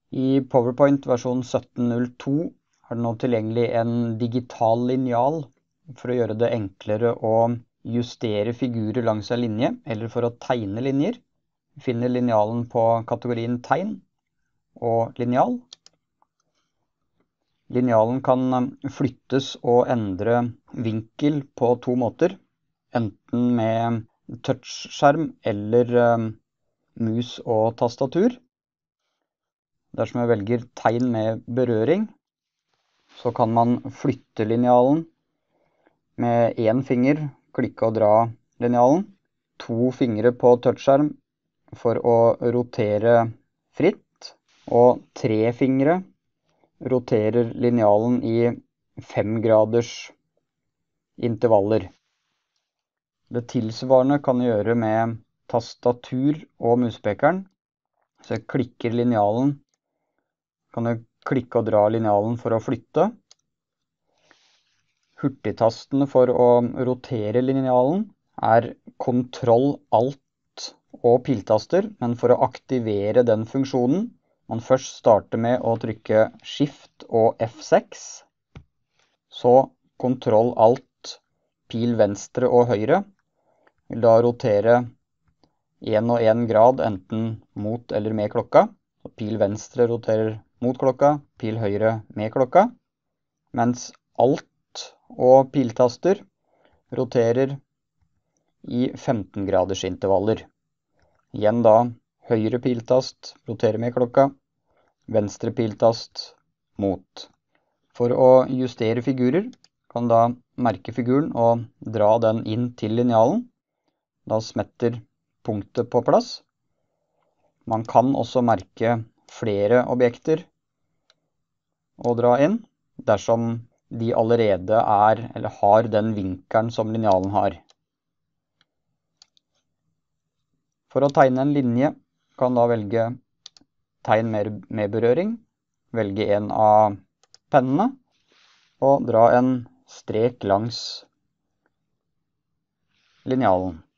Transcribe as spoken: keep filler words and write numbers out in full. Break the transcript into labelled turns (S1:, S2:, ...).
S1: I PowerPoint versjon sytten null to er det nå tilgjengelig en digital lineal for å gjøre det enklere å justere figurer langs en linje, eller for å tegne linjer. Vi finner linealen på kategorien tegn og lineal. Linealen kan flyttes og endre vinkel på to måter, enten med touchskjerm eller mus og tastatur. Dersom jeg velger tegn med berøring, så kan man flytte linealen med én finger, klikke og dra linealen, to fingre på touchskjerm for å rotere fritt, og tre fingre roterer linealen i fem graders intervaller. Det tilsvarende kan jeg gjøre med tastatur og muspekeren, så jeg klikker linealen, kan jeg klikke og dra linealen for å flytte. Hurtigtastene for å rotere linealen er kontroll, alt og piltaster, men for å aktivere den funksjonen, man først starter med å trykke Shift og F seks, så kontroll, alt, pil venstre og høyre, vil da rotere en og en grad enten mot eller med klokka. Så pil venstre roterer mot klokka, pil høyre med klokka, mens alt og piltaster roterer i femten graders intervaller. Igjen da høyre piltast roterer med klokka, venstre piltast mot. For å justere figurer kan da merke figuren og dra den inn til linealen. Da smetter punktet på plass. Man kan også merke flere objekter og dra inn, dersom de allerede er eller har den vinkelen som linealen har. For å tegne en linje kan da velge tegn med berøring, velge en av pennene og dra en strek langs linealen.